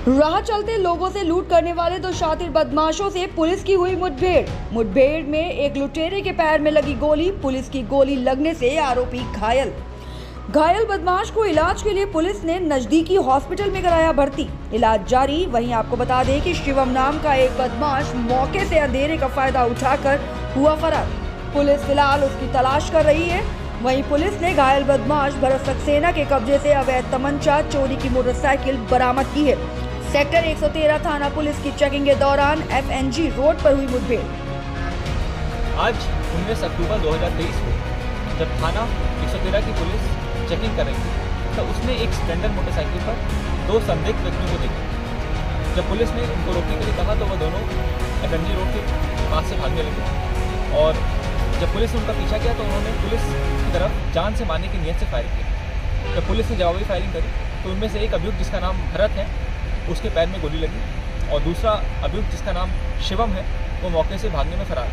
राह चलते लोगों से लूट करने वाले दो शातिर बदमाशों से पुलिस की हुई मुठभेड़ में एक लुटेरे के पैर में लगी गोली, पुलिस की गोली लगने से आरोपी घायल बदमाश को इलाज के लिए पुलिस ने नजदीकी हॉस्पिटल में कराया भर्ती, इलाज जारी। वहीं आपको बता दें कि शिवम नाम का एक बदमाश मौके से अंधेरे का फायदा उठाकर हुआ फरार। पुलिस फिलहाल उसकी तलाश कर रही है। वहीं पुलिस ने घायल बदमाश भरत सक्सेना के कब्जे से अवैध तमंचा, चोरी की मोटरसाइकिल बरामद की है। सेक्टर 113 थाना पुलिस की चेकिंग के दौरान FNG रोड पर हुई मुठभेड़। आज 19 अक्टूबर 2023 को जब थाना 113 की पुलिस चेकिंग कर रही थी तो उसने एक स्प्लेंडर मोटरसाइकिल पर दो संदिग्ध व्यक्तियों को देखा। जब पुलिस ने उनको रोकने के लिए कहा तो वह दोनों FNG रोड के पास से भागने लगे और जब पुलिस ने उनका पीछा किया तो उन्होंने पुलिस की तरफ जान से मारने की नीयत से फायर किया। जब पुलिस ने जवाबी फायरिंग करी तो उनमें से एक अभियुक्त जिसका नाम भरत है उसके पैर में गोली लगी और दूसरा अभियुक्त जिसका नाम शिवम है वो मौके से फरार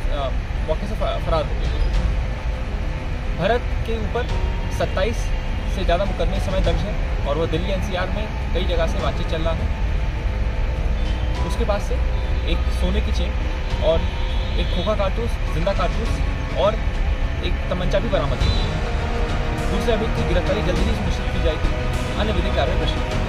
हो गया। भरत के ऊपर 27 से ज़्यादा मुकदमे इस समय दर्ज है और वो दिल्ली NCR में कई जगह से बातचीत चल रहा है। उसके पास से एक सोने की चेन और एक खोखा कारतूस, जिंदा कारतूस और एक तमंचा भी बरामद की। दूसरे अभियुक्त की गिरफ्तारी जल्दी ही सुनिश्चित की जाएगी। अन्य विधिक कार्रवाई प्रश्न